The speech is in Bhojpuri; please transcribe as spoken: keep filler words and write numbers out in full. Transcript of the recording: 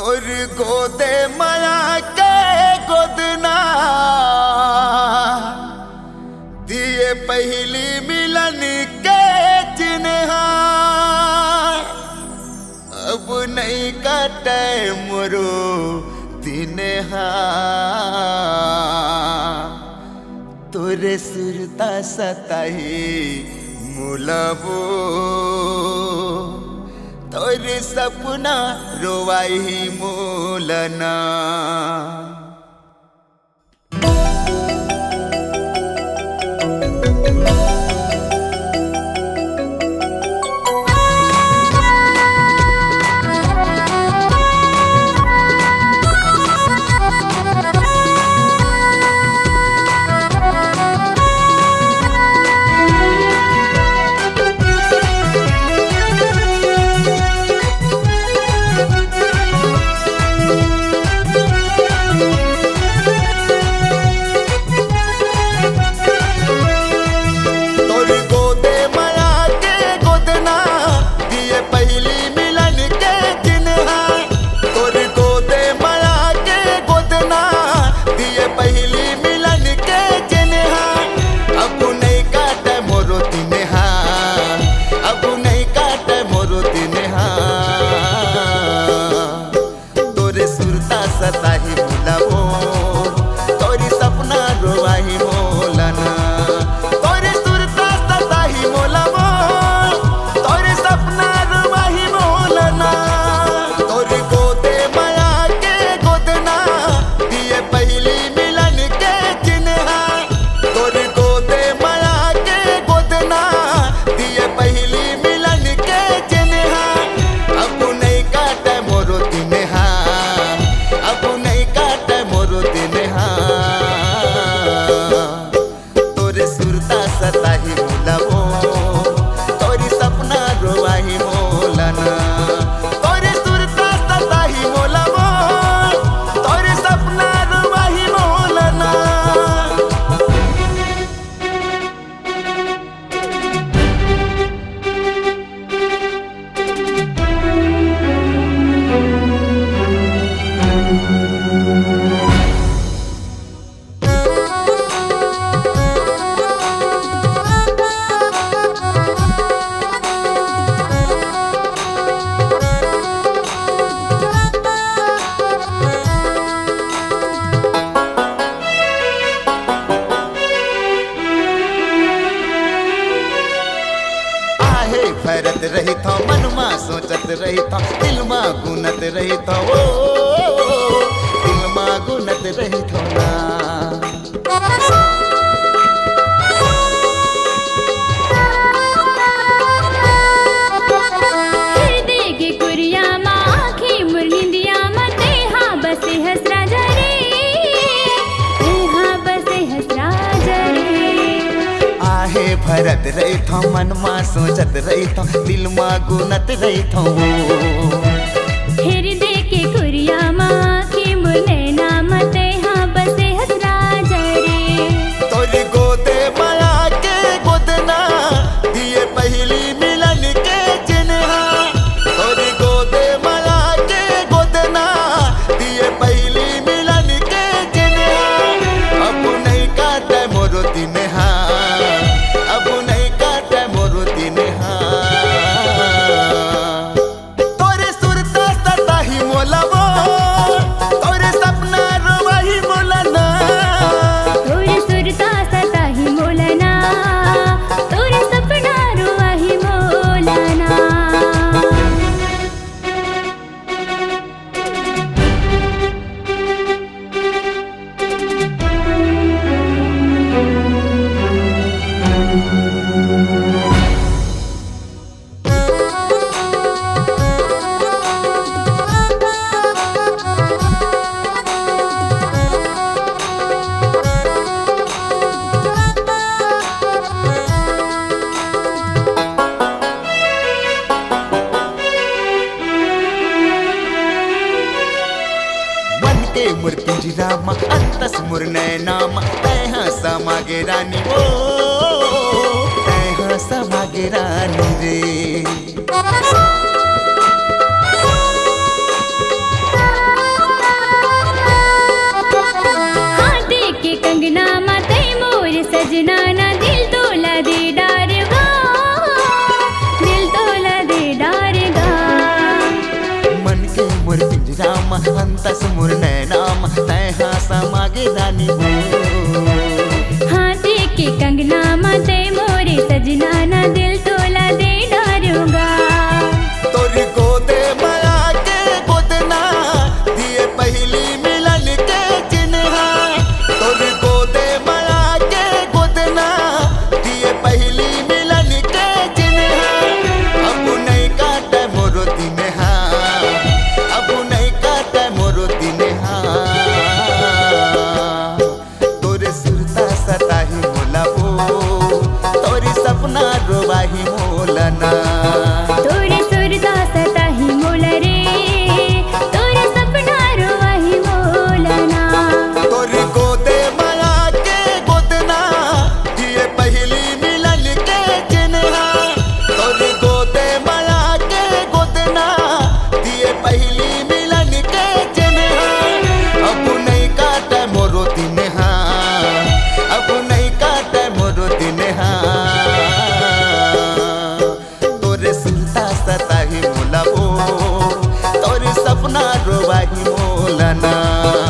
तोर गोदे माया के गोदना दिए पहली मिलन के चिन्हा अब नहीं काटे मोरो दिनहा तोरे सुरता सताही मुलाबो तोरे सपना रोवाई मोलना। सताही बुलावो तोरी सपना रोवाही मोलना तोरी सुरता सताही मोलावो तोरी सपना रोवाही मोलना तोरी गोदे माया के गोदना दिए पहली मिलन के चिन्हा तोरी गोदे माया के गोदना दिए पहली मिलन के चिन्हा अब नहीं काटे मोरो दिनहा अब नहीं काटे मोरो दिनहा तोरे सुरता सताही बुलावो तोरी सपना रोवाही मोलना तोरे सुरता सताही मोलावो तोरे सपना रोवाही मोलना। भरत रही था मन मा सोचत रही था दिल मा गुनत रही था ओ दिल मा गुनत रही था ना हृदय के कुरिया मा आँखी मुरनिंदिया मा तेहा बसे हसरा जरे तेहा बसे हसरा जरे आहे भरत रही था मन मा सोचत रही था दिल मा गुनत रही था वो हृदय के कुरिया मा आँखी मुरनैना मा तेहा बसे हसरा जरे तोरी गोदे माया के गोदना दिए पहली मिलन के चिन्हा तोरी गोदे माया के गोदना दिए पहली मिलन के चिन्हा अब नहीं काटे मोरो दिनहा अब नहीं काटे मोरो दिनहा तोरे सुरता सताही मोलावो तोरे सपना रोवाही मोलना तोरे सुरता सताही मोलना तोरे सपना रोवाही मोलना। मुर पिंजरामा अंतस मुर नैनामा तैहा समागे रानी ओ तैहा समागे रानी रे के रानी हो। हाथे के कंगना मते मोरे सजना ना दिल तोला दे डारूंगा। तोरी गोदे माया के गोदना दिए पहली मिलन के चिन्हा। तोरी गोदे माया के गोदना दिए पहली मिलन के चिन्हा। अब नहीं काटे मोरो दिन हाँ, अब नहीं काटे मोरो दिन हाँ। तोरे सुरता सताही मोला वो, तोरी सपना रोवाही मोलना। तोरे सुरता सताही मोला रे, तोरे सपना रोवाही मोलना। तोरी गोदे माया के गोदना दिए पहली मिलन के चिन्हा। तोरी गोदे माया के गोदना दिए पहली मिलन के चिन्हा। अब नहीं काटे मोरो दिन हाँ, अब नहीं काटे मोरो दिन हाँ। तोरे सुनता सताही मोला वो, तोरे सपना रोवाही मोलना।